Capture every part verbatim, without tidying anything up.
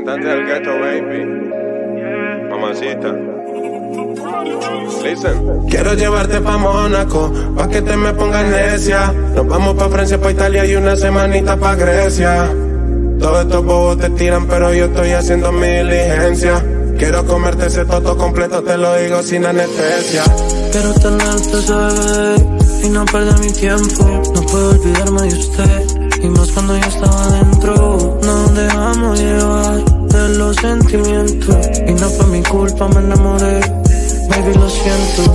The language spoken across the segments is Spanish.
Cantante del ghetto, baby. Mamacita. Listen. Quiero llevarte pa' Mónaco, pa' que te me pongas necia. Nos vamos pa' Francia, pa' Italia y una semanita pa' Grecia. Todos estos bobos te tiran, pero yo estoy haciendo mi diligencia. Quiero comerte ese toto completo, te lo digo sin anestesia. Quiero tenerte, bebé, y no perder mi tiempo. No puedo olvidarme de usted, y más cuando yo estaba dentro. No dejamos llevar de los sentimientos, y no fue mi culpa, me enamoré. Baby, lo siento.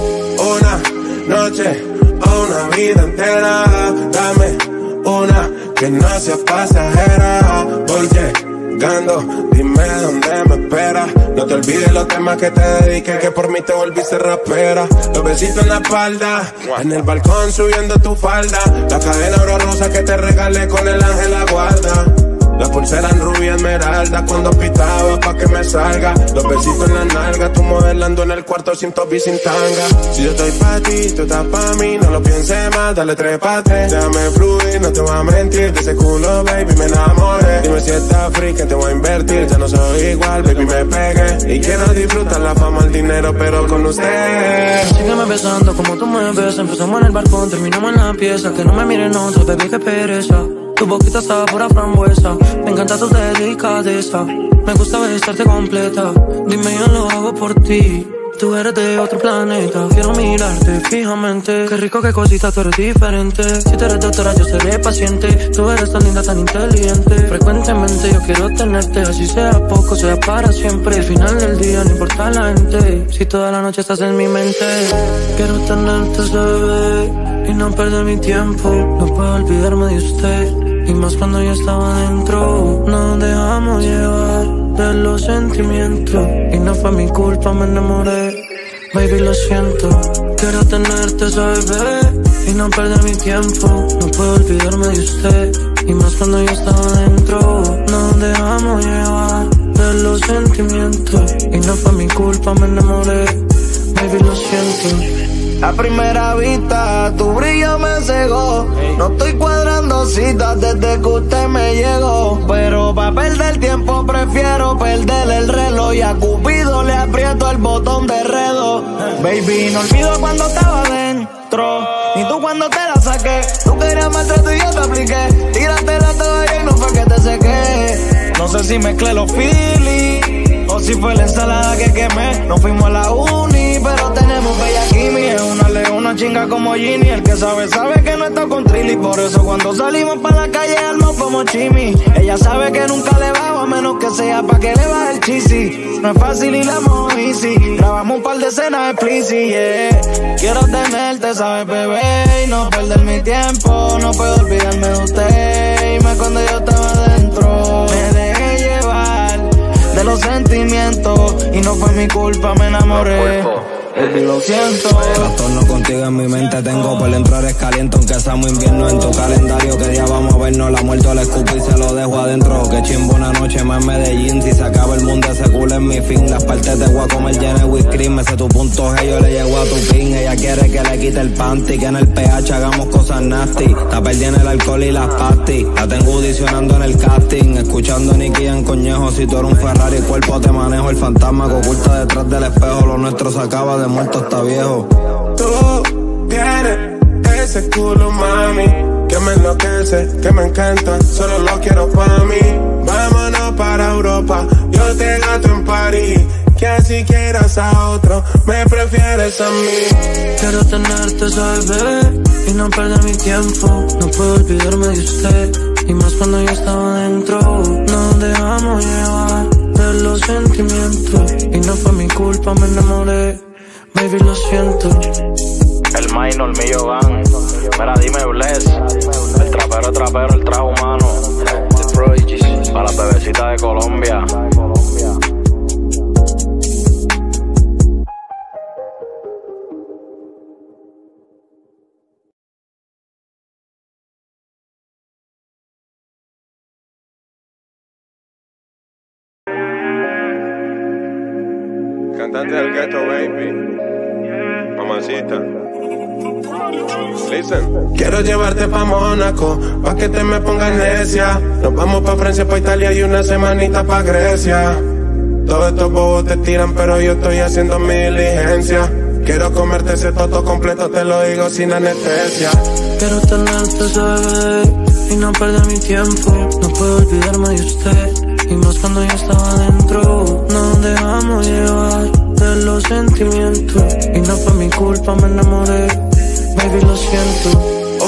Una noche o una vida entera, dame una que no sea pasajera. Voy llegando, dime dónde me esperas. No te olvides los temas que te dediqué, que por mí te volviste rapera. Los besitos en la espalda, en el balcón subiendo tu falda. La cadena oro rosa que te regalé con el ángel la guarda. La pulsera en rubia esmeralda cuando pitaba pa' que me salga. Los besitos en la nalga, tú modelando en el cuarto sin top y sin tanga. Si yo estoy pa' ti, tú estás pa' mí, no lo pienses más, dale trépate. Déjame fluir, no te voy a mentir, de ese culo, baby, me enamoré. Dime si estás free, que te voy a invertir, ya no soy igual, baby, me pegué. Y quiero disfrutar la fama, el dinero, pero con usted. Sígueme besando como tú me besas. Empezamos en el balcón, terminamos en la pieza. Que no me miren otros, baby, que pereza. Tu boquita está pura frambuesa. Me encanta tu delicadeza. Me gusta besarte completa. Dime, yo lo hago por ti. Tú eres de otro planeta. Quiero mirarte fijamente. Qué rico, qué cosita, tú eres diferente. Si tú eres doctora, yo seré paciente. Tú eres tan linda, tan inteligente. Frecuentemente yo quiero tenerte. Así sea poco, sea para siempre. Al final del día no importa la gente. Si toda la noche estás en mi mente. Quiero tenerte, bebé, y no perder mi tiempo. No puedo olvidarme de usted, y más cuando yo estaba dentro. Nos dejamos llevar de los sentimientos, y no fue mi culpa, me enamoré. Baby, lo siento. Quiero tenerte, bebé, y no perder mi tiempo. No puedo olvidarme de usted, y más cuando yo estaba dentro. Nos dejamos llevar de los sentimientos, y no fue mi culpa, me enamoré. Baby, lo siento. A primera vista, tu brillo me cegó. No estoy cuadrando citas desde que usted me llegó. Pero pa' perder tiempo prefiero perder el reloj. Y a Cupido le aprieto el botón de redo. Baby, no olvido cuando estaba dentro, ni tú cuando te la saqué. Tú querías maltrato y yo te apliqué. Tírate la toalla y no fue que te sequé. No sé si mezclé los feelings o si fue la ensalada que quemé. No fuimos a la uni, pero tenemos bella química. Es una leona chinga como Ginny. El que sabe, sabe que no está con Trilly. Por eso cuando salimos pa' la calle almo como Chimi. Ella sabe que nunca le bajo a menos que sea pa' que le baje el cheesy. No es fácil y la mojo easy. Grabamos un par de escenas explicit, yeah. Quiero tenerte, sabes, bebé, y no perder mi tiempo. No puedo olvidarme de usted, y más cuando yo estaba dentro. Me dejé llevar de los sentimientos, y no fue mi culpa, me enamoré. Baby, lo siento. Trastorno contigo en mi mente tengo. Por dentro eres caliente aunque seamos invierno. En tu calendario que día vamos a vernos. La muerto la escupo y se lo dejo adentro. Que chimbo una noche más en Medellín. Si se acaba el mundo ese culo es mi fin. Las partes de voy a comer llena de whipped. Me sé tu punto G, yo le llego a tu pin. Ella quiere que le quite el panty, que en el pH hagamos cosas nasty. Está perdiendo el alcohol y las pastis. La tengo audicionando en el casting. Escuchando Nicky en coñejo. Si tú eres un Ferrari cuerpo te manejo. El fantasma que oculta detrás del espejo. Lo nuestro se acaba de muerto, está viejo. Tú tienes ese culo, mami, que me enloquece, que me encanta. Solo lo quiero para mí. Vámonos para Europa, yo te gasto en París. Que si quieras a otro, me prefieres a mí. Quiero tenerte, bebé, y no perder mi tiempo. No puedo olvidarme de usted, y más cuando yo estaba dentro. Nos dejamos llevar de los sentimientos, y no fue mi culpa, me enamoré. Baby, lo siento. El minor, Millo Gang. Mira, dime Bless. El trapero, trapero, el traje humano. The Prodigies. Para las bebecitas de Colombia. Cantante del ghetto, baby. Mamacita. Listen. Quiero llevarte pa' Mónaco, pa' que te me pongas necia. Nos vamos pa' Francia, pa' Italia y una semanita pa' Grecia. Todos estos bobos te tiran, pero yo estoy haciendo mi diligencia. Quiero comerte ese toto completo, te lo digo sin anestesia. Quiero tenerte, bebé, y no perder mi tiempo. No puedo olvidarme de usted, y más cuando yo estaba adentro. Nos dejamos llevar de los sentimientos, y no fue mi culpa, me enamoré. Baby, lo siento.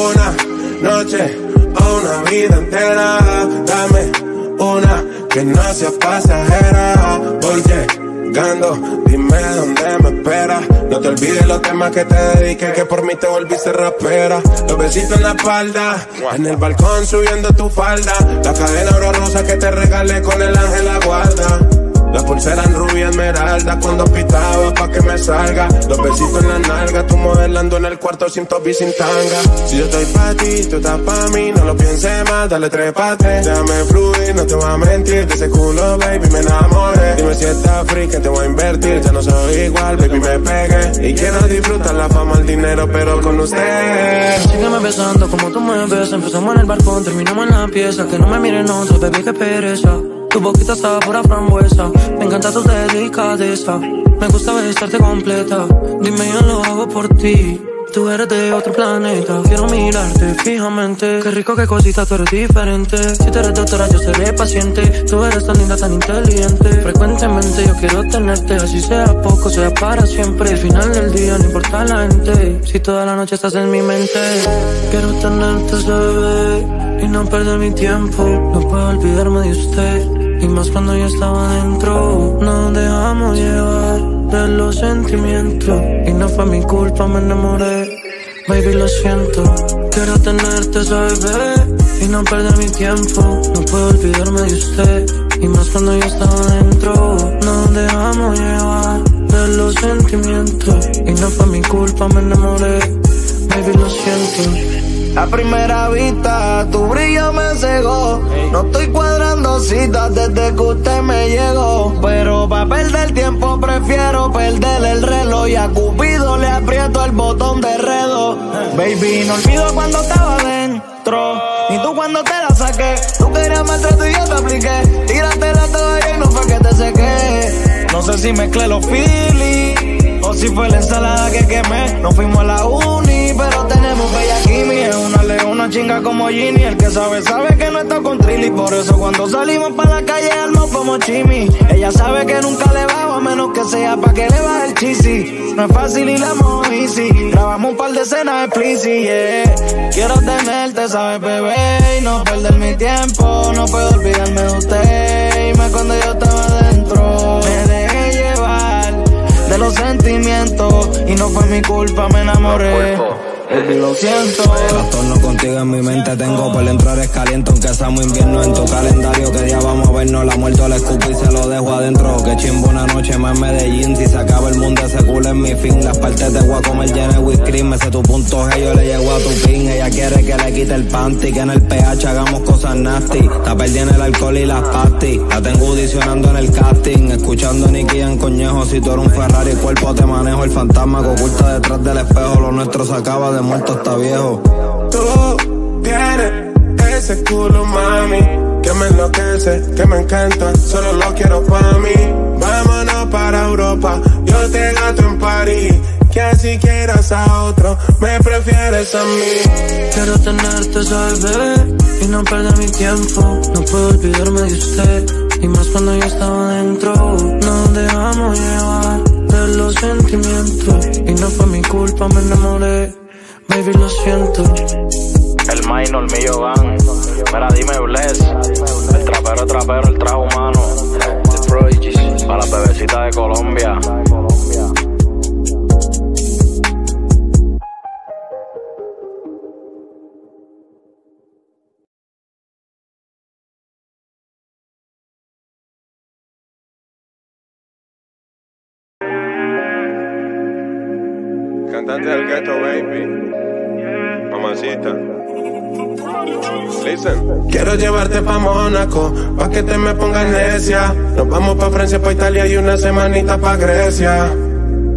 Una noche o una vida entera, dame una que no sea pasajera. Voy llegando, dime dónde me esperas. No te olvides los temas que te dediqué, que por mí te volviste rapera. Los besitos en la espalda, en el balcón subiendo tu falda. La cadena oro rosa que te regalé con el ángel la guarda. La pulsera en rubia esmeralda cuando pitaba pa' que me salga. Los besitos en la nalga, tú modelando en el cuarto sin top y sin tanga. Si yo estoy pa' ti, tú estás pa' mí, no lo pienses más, dale tres pa' tres. Déjame fluir, no te voy a mentir, de ese culo, baby, me enamoré. Dime si estás free, que te voy a invertir, ya no soy igual, baby, me pegué. Y quiero disfrutar la fama, el dinero, pero con usted. Sígueme besando como tú me besas. Empezamos en el balcón, terminamos en la pieza. Que no me miren otros, baby, que pereza. Tu boquita estaba pura frambuesa. Me encanta tu delicadeza. Me gusta besarte completa. Dime, yo lo hago por ti. Tú eres de otro planeta. Quiero mirarte fijamente. Qué rico, qué cosita, tú eres diferente. Si tú eres doctora, yo seré paciente. Tú eres tan linda, tan inteligente. Frecuentemente yo quiero tenerte. Así sea poco, sea para siempre. Al final del día no importa la gente. Si toda la noche estás en mi mente. Quiero tenerte, bebé, y no perder mi tiempo. No puedo olvidarme de usted, y más cuando yo estaba adentro. Nos dejamos llevar de los sentimientos, y no fue mi culpa, me enamoré. Baby, lo siento. Quiero tenerte, bebé, y no perder mi tiempo. No puedo olvidarme de usted, y más cuando yo estaba adentro. Nos dejamos llevar de los sentimientos, y no fue mi culpa, me enamoré. Baby, lo siento. A primera vista, tu brillo me cegó. No estoy cuadrando citas desde que usted me llegó. Pero pa' perder tiempo prefiero perder el reloj. Y a Cupido le aprieto el botón de redo. Baby, no olvido cuando estaba adentro, ni tú cuando te la saqué. Tú querías maltrato y yo te apliqué. Tírate la toalla y no fue que te sequé. No sé si mezclé los feelings o si fue la ensalada que quemé. No fuimos a la uni, pero tenemos bella química. Es una leona chinga como Ginny. El que sabe, sabe que no está con Trilly. Por eso cuando salimos pa' la calle armamos como Chimmy. Ella sabe que nunca le bajo, a menos que sea pa' que le baje el cheesy. No es fácil y la mojo easy. Grabamos un par de escenas explícitas, yeah. Quiero tenerte, sabes, bebé, y no perder mi tiempo. No puedo olvidarme de usted, y más cuando yo estaba adentro. Me dejé llevar de los sentimientos, y no fue mi culpa, me enamoré. Baby, lo siento. Trastorno contigo en mi mente tengo. Por entrar es caliente aunque sea muy invierno. En tu calendario que día vamos a vernos. La muerto la escupo y se lo dejo adentro. Que chimbo una noche más en Medellín. Si se acaba el mundo ese culo es mi fin. Las partes de voy a comer llena de whisky cream. Ese tu punto G, yo le llego a tu pin. Ella quiere que le quite el panty, que en el pH hagamos cosas nasty. Está perdiendo el alcohol y las pastis. La tengo audicionando en el casting. Escuchando a Nicky en coñejo. Si tú eres un Ferrari cuerpo te manejo. El fantasma que oculta detrás del espejo. Lo nuestro se acaba de muerto, está viejo. Tú tienes ese culo, mami, que me enloquece, que me encanta, solo lo quiero pa' mí. Vámonos para Europa, yo te gasto en París. Que si quieras a otro, me prefieres a mí. Quiero tenerte, bebé, y no perder mi tiempo. No puedo olvidarme de usted, y más cuando yo estaba adentro. Nos dejamos llevar de los sentimientos, y no fue mi culpa, me enamoré. Baby, lo siento. El minor mío van. Mira, dime Bless. El trapero, trapero, el traje humano. The Prodigies. Para la bebecita de Colombia. Cantante del ghetto, baby. Mamacita. Listen. Quiero llevarte pa' Mónaco, pa' que te me pongas necia. Nos vamos pa' Francia, pa' Italia y una semanita pa' Grecia.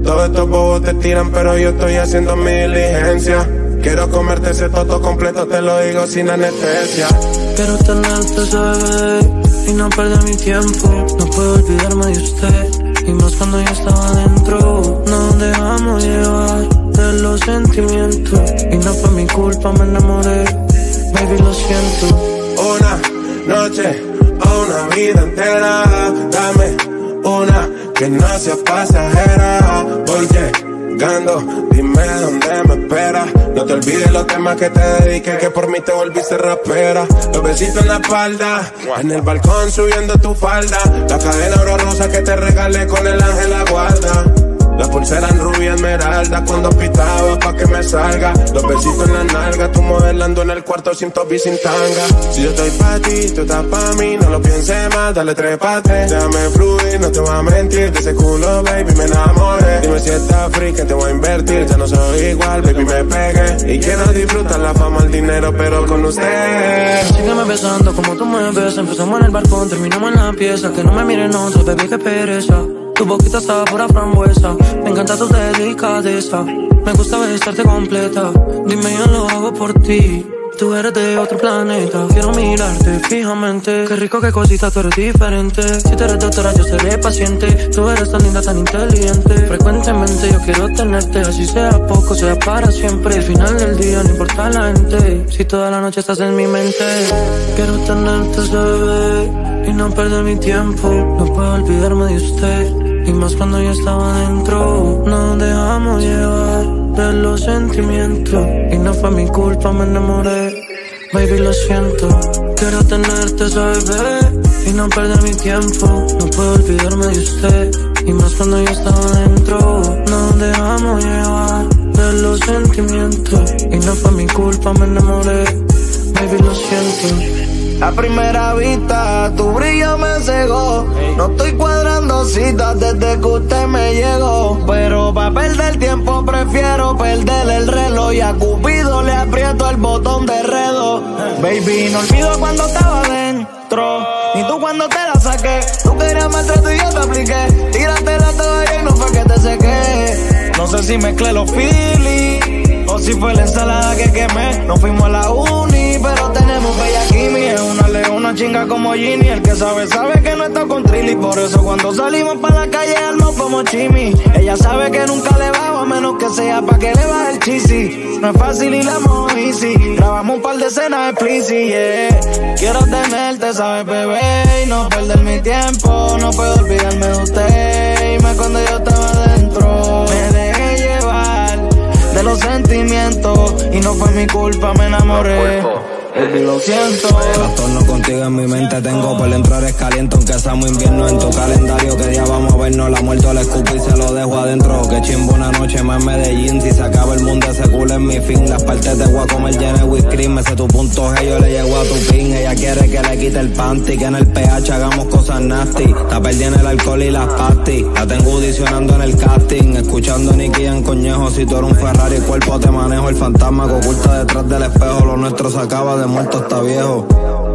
Todos estos bobos te tiran, pero yo estoy haciendo mi diligencia. Quiero comerte ese toto completo, te lo digo sin anestesia. Quiero tenerte, bebé, y no perder mi tiempo. No puedo olvidarme de usted, y más cuando yo estaba adentro. Nos dejamos llevar de los sentimientos, y no fue mi culpa, me enamoré. Baby, lo siento. Una noche o una vida entera, dame una que no sea pasajera. Voy llegando, dime dónde me esperas. No te olvides los temas que te dediqué, que por mí te volviste rapera. Los besitos en la espalda, en el balcón subiendo tu falda. La cadena oro rosa que te regalé con el ángel la guarda. La pulsera en rubia esmeralda cuando pitaba pa' que me salga. Los besitos en la nalga, tú modelando en el cuarto sin top y sin tanga. Si yo estoy pa' ti, tú estás pa' mí, no lo pienses más, dale trépate. Déjame fluir, no te voy a mentir, de ese culo, baby, me enamoré. Dime si estás free, que te voy a invertir, ya no soy igual, baby, me pegué. Y quiero disfrutar la fama, el dinero, pero con usted. Sígueme besando como tú me ves, empezamos en el balcón, terminamos en la pieza. Que no me miren otros, baby, que pereza. Tu boquita sabe pura frambuesa, me encanta tu delicadeza. Me gusta besarte completa, dime yo lo hago por ti. Tú eres de otro planeta, quiero mirarte fijamente. Qué rico, qué cosita, tú eres diferente. Si tú eres doctora, yo seré paciente. Tú eres tan linda, tan inteligente. Frecuentemente yo quiero tenerte, así sea poco, sea para siempre. Al final del día no importa la gente, si toda la noche estás en mi mente. Quiero tenerte, bebé, y no perder mi tiempo. No puedo olvidarme de usted, y más cuando yo estaba adentro. Nos dejamos llevar de los sentimientos, y no fue mi culpa, me enamoré. Baby, lo siento. Quiero tenerte, bebé, y no perder mi tiempo. No puedo olvidarme de usted, y más cuando yo estaba adentro. Nos dejamos llevar de los sentimientos, y no fue mi culpa, me enamoré. Baby, lo siento. A primera vista, tu brillo me cegó. No estoy cuadrando citas desde que usted me llegó. Pero pa' perder tiempo prefiero perder el reloj. Y a Cupido le aprieto el botón de redo. Baby, no olvido cuando estaba adentro, ni tú cuando te la saqué. Tú querías maltrato y yo te apliqué. Tírate la toalla y no fue que te sequé. No sé si mezclé los feelings o si fue la ensalada que quemé. No fuimos a la uni, pero tenemos bella química. Es una leona chinga como Ginny. El que sabe, sabe que no está con Trilly. Por eso cuando salimos para la calle armamos como Chimmy. Ella sabe que nunca le bajo a menos que sea pa' que le baje el cheesy. No es fácil y la amo easy. Grabamos un par de escenas explicit, yeah. Quiero tenerte, sabes, bebé, y no perder mi tiempo. No puedo olvidarme de usted, y más cuando yo estaba adentro. Me dejé llevar de los sentimientos, y no fue mi culpa, me enamoré. Baby, lo siento. Trastorno contigo en mi mente tengo. Por entrar es caliente aunque sea muy invierno. En tu calendario que día vamos a vernos. La muerto la escupo y se lo dejo adentro. Que chimbo una noche más en Medellín. Si se acaba el mundo ese culo es mi fin. Las partes de voy a comer llena de whipped cream. Ese tu punto G, yo le llego a tu pin. Ella quiere que le quite el panty, que en el P H hagamos cosas nasty. Está perdiendo el alcohol y las pastis. La tengo audicionando en el casting. Escuchando Nicky en coñejo. Si tú eres un Ferrari, el cuerpo te manejo. El fantasma que oculta detrás del espejo. Lo nuestro se acaba de muerto, está viejo.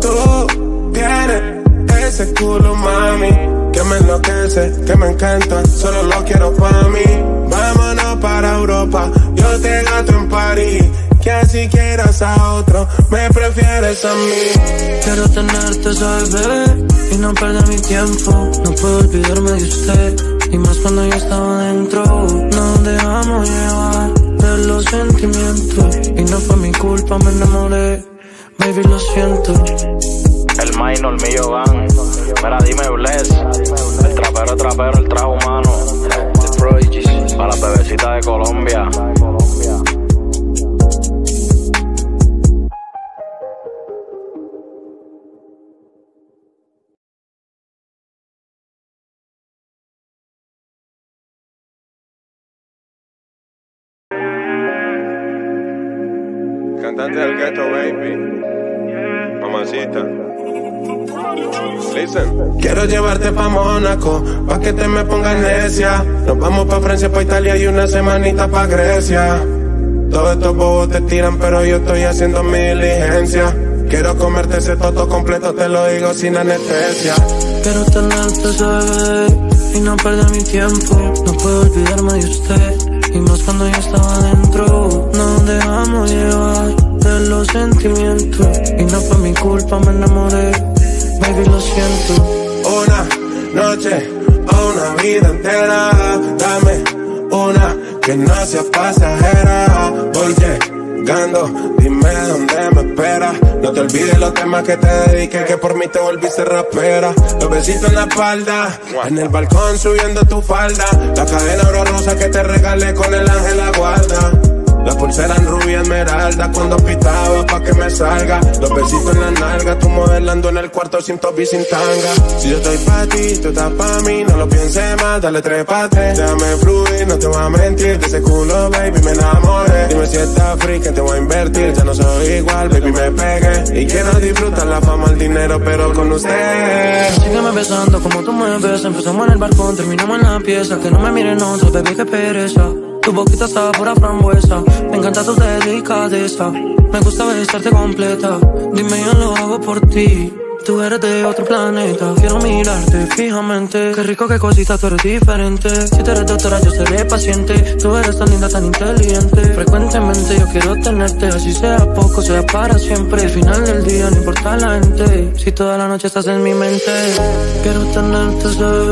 Tú tienes ese culo, mami, que me enloquece, que me encanta, solo lo quiero pa' mí. Vámonos para Europa, yo te gasto en París. Que si quieras a otro, me prefieres a mí. Quiero tenerte, sabes, bebé, y no perder mi tiempo. No puedo olvidarme de usted, y más cuando yo estaba adentro. Nos dejamos llevar de los sentimientos, y no fue mi culpa, me enamoré. Baby, lo siento. El minor, el mío van. Mira, dime Bless. El trapero, trapero, el traje humano. The Prodigies. Para las bebecitas de Colombia. Cantante del ghetto, baby. Mamacita. Listen. Quiero llevarte pa' Mónaco, pa' que te me pongas necia. Nos vamos pa' Francia, pa' Italia y una semanita pa' Grecia. Todos estos bobos te tiran, pero yo estoy haciendo mi diligencia. Quiero comerte ese toto completo, te lo digo sin anestesia. Quiero tenerte, bebé, y no perder mi tiempo. No puedo olvidarme de usted, y más cuando yo estaba adentro. No nos dejamos llevar de los sentimientos, y no fue mi culpa, me enamoré. Baby, lo siento. Una noche o una vida entera, dame una que no sea pasajera. Voy llegando, dime dónde me esperas. No te olvides los temas que te dediqué, que por mí te volviste rapera. Los besitos en la espalda, en el balcón subiendo tu falda. La cadena oro rosa que te regalé con el ángel la guarda. La pulsera en rubia esmeralda cuando pitaba pa' que me salga. Los besitos en la nalga, tú modelando en el cuarto sin top y sin tanga. Si yo estoy pa' ti, tú estás pa' mí, no lo pienses más, dale trépate. Déjame fluir, no te voy a mentir, de ese culo, baby, me enamoré. Dime si estás free, que te voy a invertir. Ya no soy igual, baby, me pegué. Y quiero disfrutar la fama, el dinero, pero con usted. Sígueme besando como tú me ves. Empezamos en el balcón, terminamos en la pieza. Que no me miren otros, baby, que pereza. Tu boquita estaba pura frambuesa. Me encanta tu delicadeza. Me gusta besarte completa. Dime, yo lo hago por ti. Tú eres de otro planeta. Quiero mirarte fijamente. Qué rico, qué cosita, tú eres diferente. Si tú eres doctora, yo seré paciente. Tú eres tan linda, tan inteligente. Frecuentemente yo quiero tenerte. Así sea poco, sea para siempre. Al final del día no importa la gente. Si toda la noche estás en mi mente. Quiero tenerte,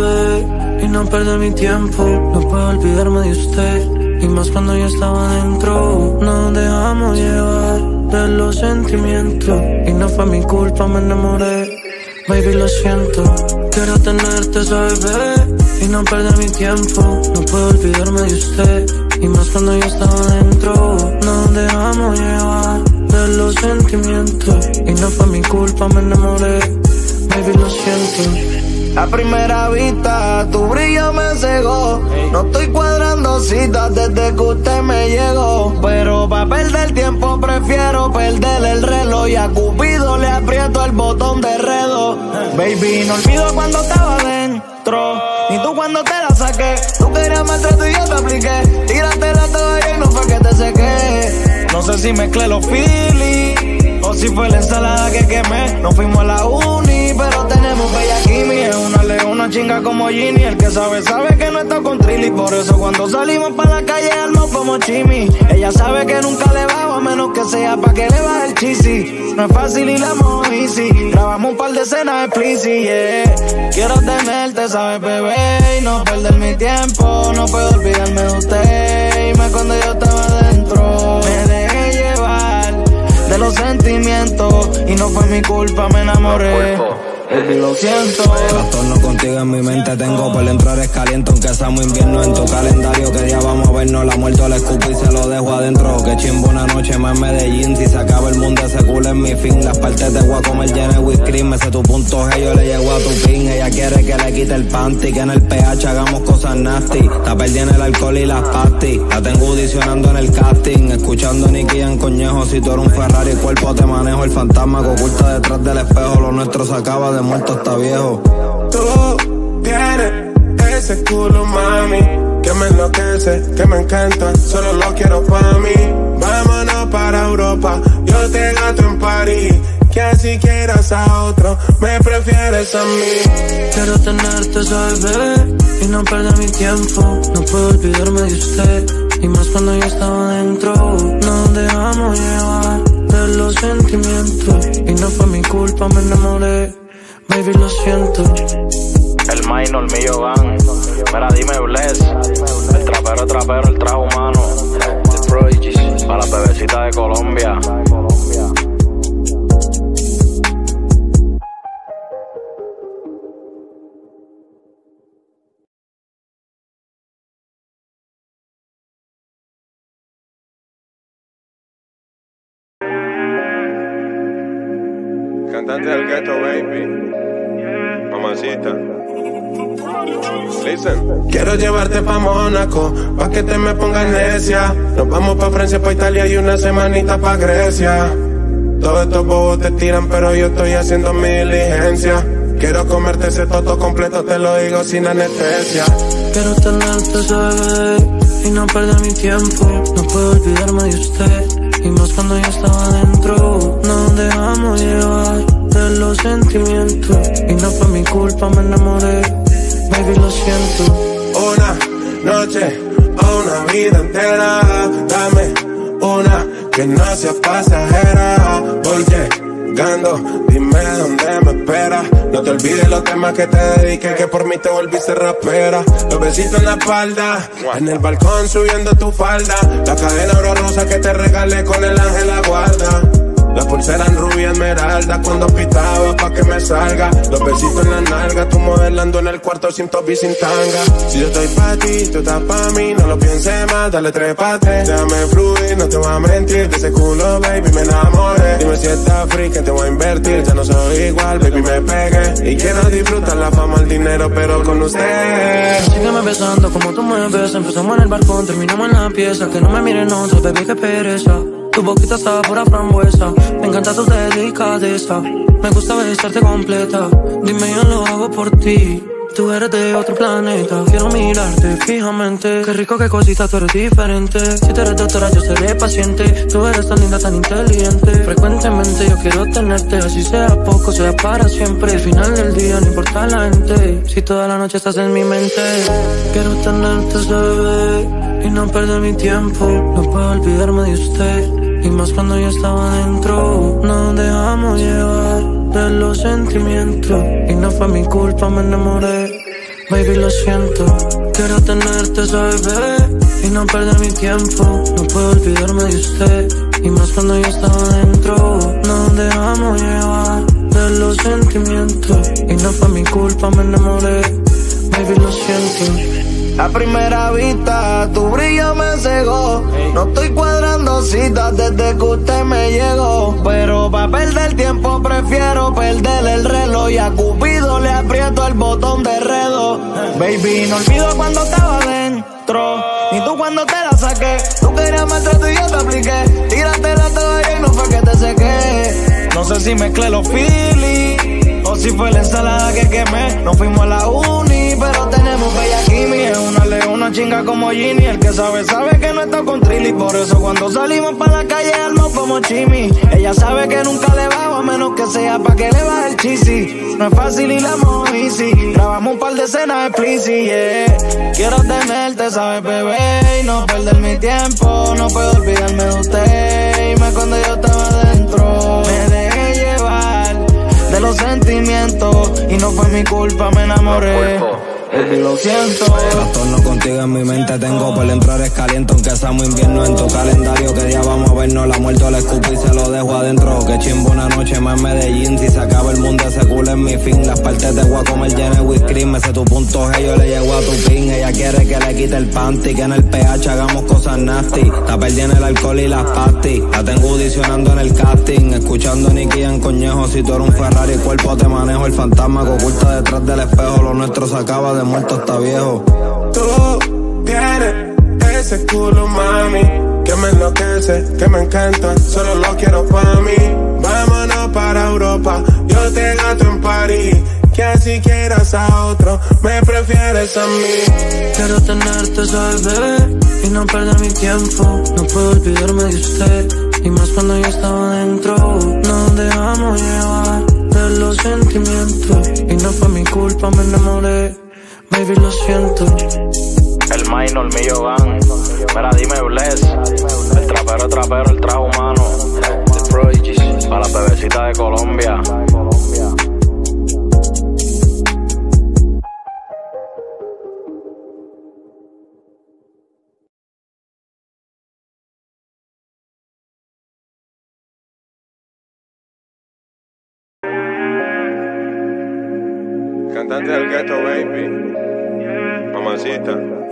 bebé, y no perder mi tiempo. No puedo olvidarme de usted, y más cuando yo estaba adentro. No nos dejamos llevar de los sentimientos, y no fue mi culpa, me enamoré. Baby, lo siento. Quiero tenerte, bebé, y no perder mi tiempo. No puedo olvidarme de usted, y más cuando yo estaba adentro. No nos dejamos llevar de los sentimientos, y no fue mi culpa, me enamoré. Baby, lo siento. A primera vista, tu brillo me cegó. No estoy cuadrando citas desde que usted me llegó. Pero pa' perder tiempo prefiero perder el reloj. Y a Cupido le aprieto el botón de redo. Baby, no olvido cuando estaba adentro, ni tú cuando te la saqué. Tú querías maltrato y yo te apliqué. Tírate la toalla y no fue que te sequé. No sé si mezclé los feelings o si fue la ensalada que quemé. Nos fuimos a la uni, pero tenemos bella química. Es una leona chinga como Ginny. El que sabe, sabe que no está con Trilly. Por eso cuando salimos para la calle armamos como Chimi. Ella sabe que nunca le bajo a menos que sea pa' que le baje el chisi. No es fácil y la mojo easy. Grabamos un par de escenas explícitas, yeah. Quiero tenerte, sabes, bebé, y no perder mi tiempo. No puedo olvidarme de usted. Y más cuando yo estaba adentro. Me dejé llevar de los sentimientos, y no fue mi culpa, me enamoré. Baby, lo siento. Trastorno contigo en mi mente tengo. Por dentro eres caliente aunque estamos invierno. En tu calendario que día vamos a vernos. La muerto la escupo y se lo dejo adentro. Que chimbo una noche más en Medellín. Si se acaba el mundo ese culo es mi fin. Las partes de voy a comer llena de whipped cream. Ese tu punto G yo le llego a tu pin. Ella quiere que le quite el panty, que en el pH hagamos cosas nasty. Está perdiendo el alcohol y las pastis. La tengo audicionando en el casting. Escuchando Nicky en coñejo. Si tú eres un Ferrari cuerpo te manejo. El fantasma que oculta detrás del espejo. Lo nuestro se acaba de de muerto está viejo. Tú tienes ese culo, mami, que me enloquece, que me encanta, solo lo quiero pa' mí. Vámonos para Europa, yo te gasto en París. Que si quieras a otro, me prefieres a mí. Quiero tenerte, bebé, y no perder mi tiempo. No puedo olvidarme de usted, y más cuando yo estaba adentro. No nos dejamos llevar de los sentimientos, y no fue mi culpa, me enamoré. Baby, lo siento. El minor, el mío gang. Mira, dime, Bless. El trapero, trapero, el traje humano. The Prodigies. Para la bebecita de Colombia. Cantante del ghetto, baby. Mamacita. Listen. Quiero llevarte pa' Mónaco, pa' que te me pongas necia. Nos vamos pa' Francia, pa' Italia y una semanita pa' Grecia. Todos estos bobos te tiran, pero yo estoy haciendo mi diligencia. Quiero comerte ese toto completo, te lo digo sin anestesia. Quiero tenerte, bebé, y no perder mi tiempo. No puedo olvidarme de usted, y más cuando yo estaba adentro. No nos dejamos llevar de los sentimientos, y no fue mi culpa, me enamoré. baby, lo siento. Una noche o una vida entera, dame una que no sea pasajera. Voy llegando, dime dónde me esperas. No te olvides los temas que te dediqué, que por mí te volviste rapera. Los besitos en la espalda, en el balcón subiendo tu falda. La cadena oro rosa que te regalé con el ángel la guarda. La pulsera en rubia esmeralda cuando pitaba pa' que me salga. Los besitos en la nalga, tú modelando en el cuarto sin top y sin tanga. Si yo estoy pa' ti, tú estás pa' mí, no lo pienses más, dale trépate. Déjame fluir, no te voy a mentir, de ese culo, baby, me enamoré. Dime si estás free, que te voy a invertir, ya no soy igual, baby, me pegué. Y quiero disfrutar la fama, el dinero, pero con usted. Sígueme besando como tú me besas. Empezamos en el balcón, terminamos en la pieza. Que no me miren otros, baby, que pereza. Tu boquita está pura frambuesa. Me encanta tu delicadeza. Me gusta besarte completa. Dime, yo lo hago por ti. Tú eres de otro planeta. Quiero mirarte fijamente. Qué rico, qué cosita, tú eres diferente. Si tú eres doctora, yo seré paciente. Tú eres tan linda, tan inteligente. Frecuentemente yo quiero tenerte. Así sea poco, sea para siempre. Al final del día no importa la gente. Si toda la noche estás en mi mente. Quiero tenerte, bebé, y no perder mi tiempo. No puedo olvidarme de usted. Y más cuando yo estaba dentro. No dejamos llevar de los sentimientos. Y no fue mi culpa, me enamoré. Baby, lo siento. Quiero tenerte, bebé, y no perder mi tiempo. No puedo olvidarme de usted. Y más cuando yo estaba dentro. No dejamos llevar de los sentimientos. Y no fue mi culpa, me enamoré. Baby, lo siento. A primera vista, tu brillo me cegó. No estoy cuadrando citas desde que usted me llegó. Pero pa' perder tiempo prefiero perder el reloj. Y a Cupido le aprieto el botón de redo. Baby, no olvido cuando estaba dentro, ni tú cuando te la saqué. Tú querías maltrato y yo te apliqué. Tírate la toalla y no fue que te sequé. No sé si mezclé los feelings o si fue la ensalada que quemé. No fuimos a la uni, pero tenemos bella química. Es una leona chinga como Ginny. El que sabe, sabe que no está con Trilly. Por eso cuando salimos para la calle armamos como Chimmy. Ella sabe que nunca le bajo a menos que sea pa' que le baje el cheesy. No es fácil y la amo easy. Grabamos un par de escenas explicit, yeah. Quiero tenerte, sabes, bebé, y no perder mi tiempo. No puedo olvidarme de usted. Y más cuando yo estaba dentro. Me dejé llevar de los sentimientos. Y no fue mi culpa, me enamoré. Baby, lo siento. Trastorno contigo en mi mente tengo. Por entrar es caliente aunque seamos invierno. En tu calendario que día vamos a vernos. La muerto la escupo y se lo dejo adentro. Que chimbo una noche más en Medellín. Si se acaba el mundo ese culo es mi fin. Las partes de voy a comer llena de whisky. Me sé tu punto G, yo le llego a tu pin. Ella quiere que le quite el panty. Que en el pH hagamos cosas nasty. Está perdiendo el alcohol y las pastis. La tengo audicionando en el casting. Escuchando Nicky en coñejo. Si tú eres un Ferrari cuerpo te manejo. El fantasma que oculta detrás del espejo. Lo nuestro se acaba de muerto está viejo. Tú tienes ese culo, mami, que me enloquece, que me encanta. Solo lo quiero pa' mí. Vámonos para Europa, yo te gasto en París. Que si quieras a otro, me prefieres a mí. Quiero tenerte, soy bebé, y no perder mi tiempo. No puedo olvidarme de usted. Y más cuando yo estaba dentro. No dejamos llevar de los sentimientos. Y no fue mi culpa, me enamoré. Baby, lo siento. El minor, Millo Gang. Mira, dime, Bless. El trapero, trapero, el traje humano. The Prodigies. Para la bebecita de Colombia. Cantante del ghetto, baby. Mamacita.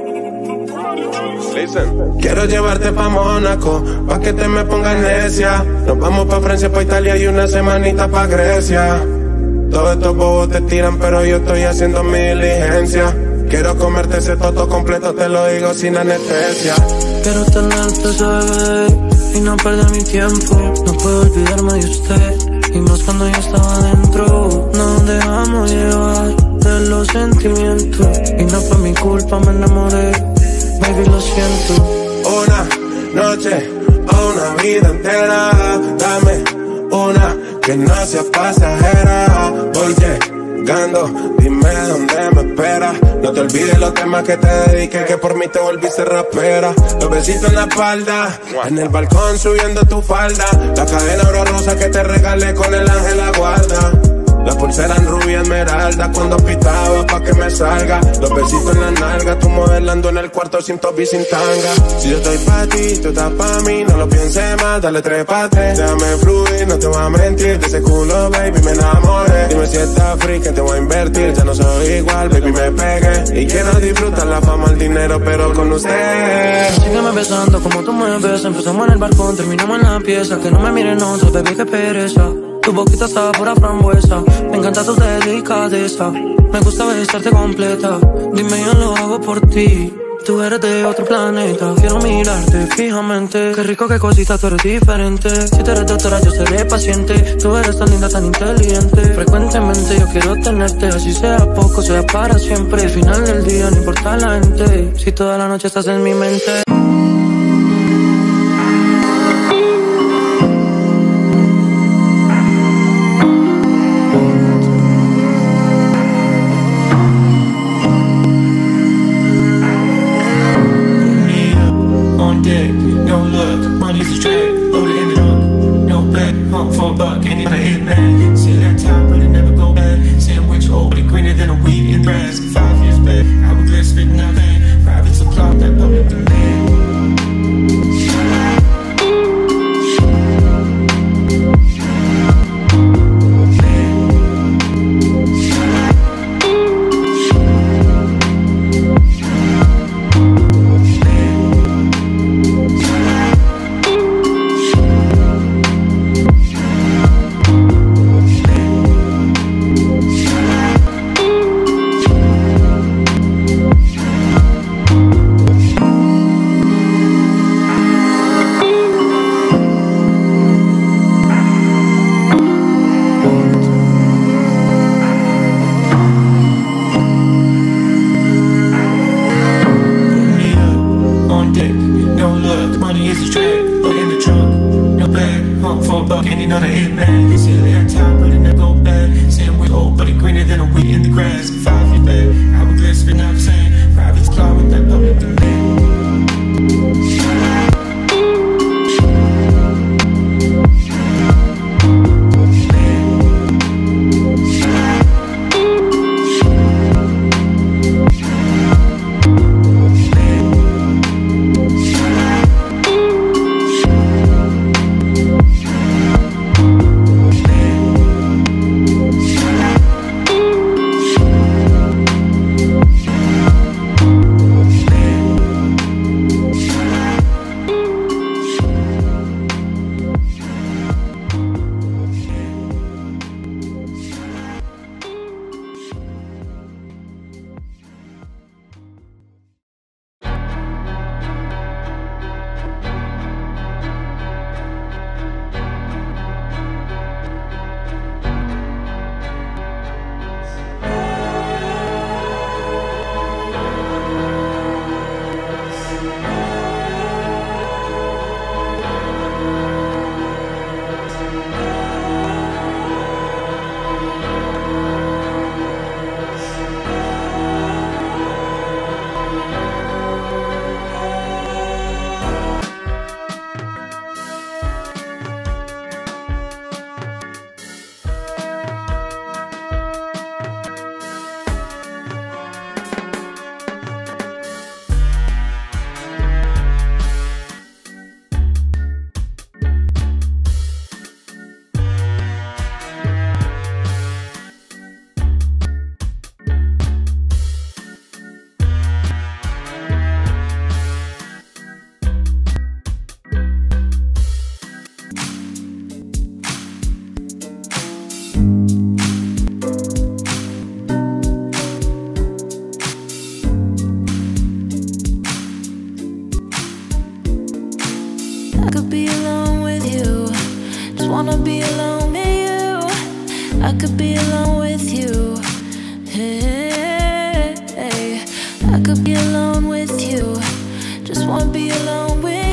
Listen. Quiero llevarte pa' Mónaco, pa' que te me pongas necia. Nos vamos pa' Francia, pa' Italia y una semanita pa' Grecia. Todos estos bobos te tiran, pero yo estoy haciendo mi diligencia. Quiero comerte ese toto completo, te lo digo sin anestesia. Quiero tenerte, bebé, y no perder mi tiempo. No puedo olvidarme de usted. Y más cuando yo estaba dentro. No dejamos llevar de los sentimientos. Y no fue mi culpa, me enamoré. Baby, lo siento. Una noche o una vida entera. Dame una que no sea pasajera. Voy llegando, dime dónde me esperas. No te olvides los temas que te dediqué, que por mí te volviste rapera. Los besitos en la espalda, en el balcón subiendo tu falda. La cadena oro rosa que te regalé con el ángel la guarda. La pulsera en rubia esmeralda cuando pitaba pa' que me salga. Los besitos en la nalga, tú modelando en el cuarto sin top y sin tanga. Si yo estoy pa' ti, tú estás pa' mí, no lo pienses más, dale trépate. Déjame fluir, no te voy a mentir, de ese culo, baby, me enamoré. Dime si estás free, que te voy a invertir, ya no soy igual, baby, me pegué. Y quiero disfrutar la fama, el dinero, pero con usted. Sígueme besando como tú me besas, empezamos en el balcón, terminamos en la pieza. Que no me miren otros, baby, que pereza. Tu boquita está pura frambuesa, me encanta tu delicadeza. Me gusta besarte completa, dime yo lo hago por ti. Tú eres de otro planeta, quiero mirarte fijamente. Qué rico, qué cosita, tú eres diferente. Si tú eres doctora, yo seré paciente. Tú eres tan linda, tan inteligente. Frecuentemente yo quiero tenerte, así sea poco, sea para siempre. Al final del día no importa la gente, si toda la noche estás en mi mente. wanna be alone with you. I could be alone with you. Hey, I could be alone with you. Just wanna be alone with you.